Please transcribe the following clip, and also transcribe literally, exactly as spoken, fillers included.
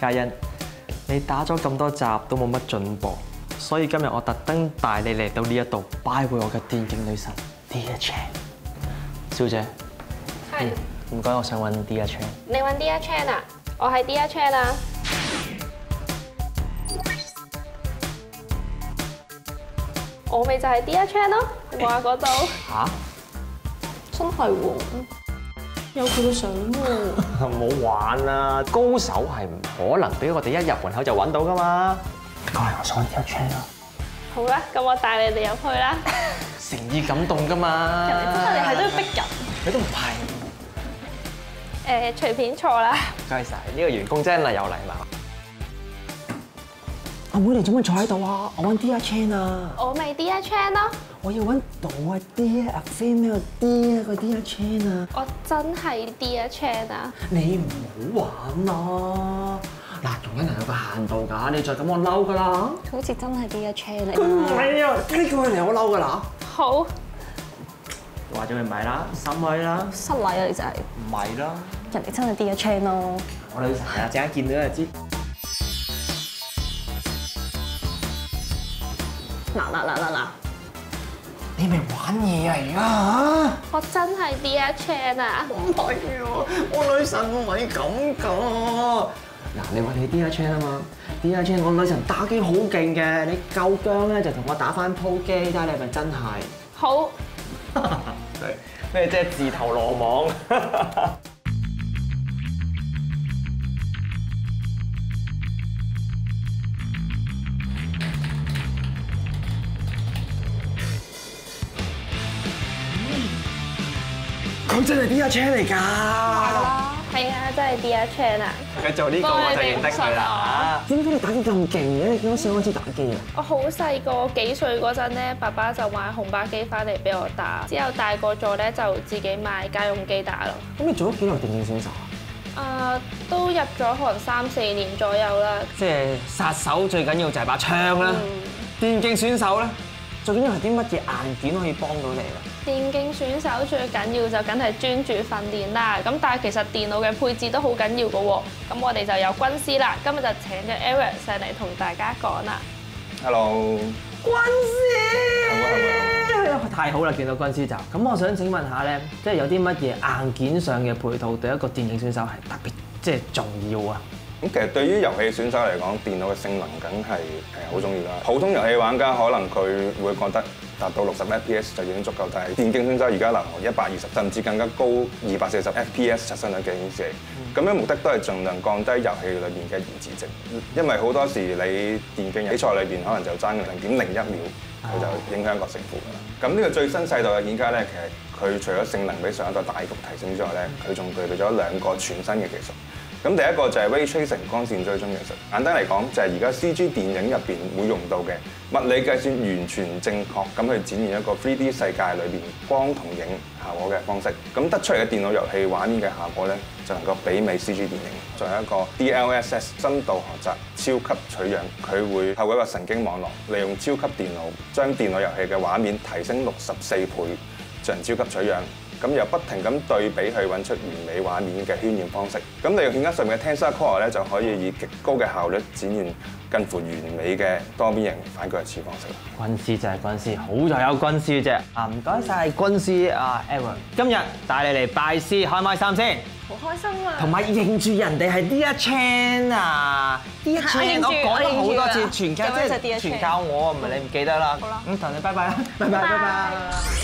嘉欣，你打咗咁多集都冇乜進步，所以今日我特登帶你嚟到呢一度拜會我嘅電競女神 Dear Chan。小姐， 係。 唔該，我想揾 Dear Chan。 你揾 Dear Chan 啊？我係 Dear Chan 啊。我咪就係 Dear Chan 咯，你望下嗰度。 嚇？ 真係喎，有佢嘅相喎。 唔好玩啦，高手係唔可能俾我哋一入門口就揾到噶嘛。過嚟，我想揾 Dear Chan 啊。 好啦，咁我帶你哋入去啦。 誠意感動噶嘛。 人哋真係你係都要逼人。 你都唔係。 誒，隨便坐啦。 唔該晒，呢個員工真係有禮貌。阿妹，你做乜坐喺度啊？我揾 Dear Chan 啊。 我咪 Dear Chan 咯。 我要揾到啊 Dear 啊 female Dear 個 Dear Chan 啊。 我真係 Dear Chan 啊。 你唔好玩啊！嗱，仲一人有個限度㗎，你再咁我嬲㗎啦。 好似真係 Dear Chan 嚟。 唔係啊，呢個嚟我嬲㗎啦。 好。 話咗佢唔係啦，心虛啦。 失禮啊！你就係。 唔係啦。 人哋真係 Dear Chan 咯。 我女神啊，陣間見到就知。 嗱嗱嗱嗱嗱！ 你咪玩嘢啊而家嚇！ 我真係 Dear Chan 啊！ 唔係啊，我女神唔係咁噶。嗱，你話你 Dear Chan 啊嘛 ，Dear Chan 我女神打機好勁嘅，你夠薑咧就同我打翻鋪機，睇下你係咪真係。 好。 咩即係自投羅網？佢真係 Dear Chan 嚟㗎！ 係啊，真係 Dear Chan 啊！ 佢做呢個我就認得佢啦。點解你打機咁勁嘅？你幾多歲開始打機啊？ 我好細個，幾歲嗰陣咧，爸爸就買紅白機翻嚟俾我打。之後大個咗咧，就自己買家用機打咯。 咁你做咗幾耐電競選手啊？ 誒，都入咗可能三四年左右啦。 即係殺手最緊要就係把槍啦。電競選手咧，最緊要係啲乜嘢硬件可以幫到你啊？ 電競選手最緊要就梗係專注訓練啦。咁但係其實電腦嘅配置都好緊要嘅喎。咁我哋就有軍師啦，今日就請咗 Eric 上嚟同大家講啦。 Hello， 軍師，太好啦！見到軍師就咁，我想請問下咧，即係有啲乜嘢硬件上嘅配套對一個電競選手係特別即係重要啊？ 咁其實對於遊戲選手嚟講，電腦嘅性能梗係誒好重要啦。普通遊戲玩家可能佢會覺得達到六十 F P S 就已經足夠，但係電競選手而家能夠一百二十甚至更加高二百四十 F P S 刷新率嘅顯示器。咁樣目的都係盡量降低遊戲裏邊嘅延遲值，因為好多時你電競比賽裏邊可能就爭零點零一秒，佢就影響個勝負㗎啦。咁呢個最新世代嘅顯卡咧，其實佢除咗性能比上一代大幅提升之外咧，佢仲具備咗兩個全新嘅技術。咁第一個就係 Ray Tracing 光線追蹤技術，簡單嚟講就係而家 C G 電影入邊會用到嘅物理計算完全正確咁去展現一個 三 D 世界裏邊光同影效果嘅方式，咁得出嚟嘅電腦遊戲畫面嘅效果咧，就能夠媲美 C G 電影。仲有一個 D L S S 深度學習超級取樣，佢會透過一個神經網絡，利用超級電腦將電腦遊戲嘅畫面提升六十四倍，進行超級取樣。咁又不停咁對比去揾出完美畫面嘅渲染方式。咁利用顯卡上面嘅 Tensor Core 咧，就可以以極高嘅效率展現近乎完美嘅多邊形反腳似方式。 軍師就係軍師，好在有軍師啫。啊，唔該晒軍師啊 Aaron， 今日帶你嚟拜師，開唔開心先？ 好開心啊！ 同埋認住人哋係 Dear Chan 啊 ，Dear Chan 我講咗好多次，全靠即係全靠我，唔係你唔記得啦。 好啦， 咁同你拜拜啦，拜拜拜拜。